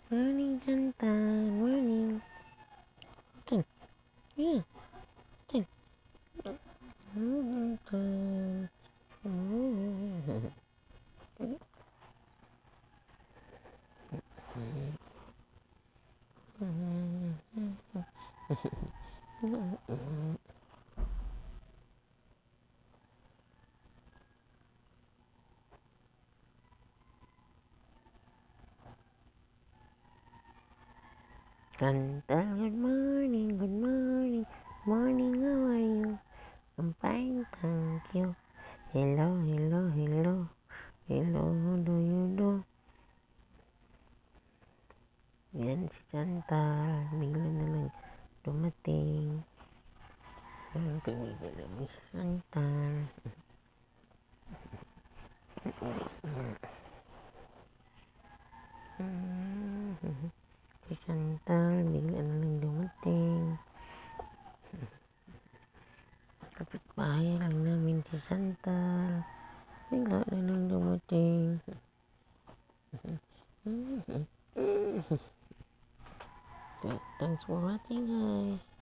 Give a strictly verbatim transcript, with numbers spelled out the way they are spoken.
Morning, Chantal. Morning. Tin. Yeah. Tin. Morning, Chantal. Chantal, good morning, good morning. Morning, how are you? I'm fine, thank you. Hello, hello, hello. Hello, how do you do? Yan si Chantal. Bigla na lang dumating. Ang bigla lang si Chantal. Si Chantal, bigla na lang dumating. Kapitbahay lang namin si Chantal. Bigla na lang dumating. Thanks for watching, guys.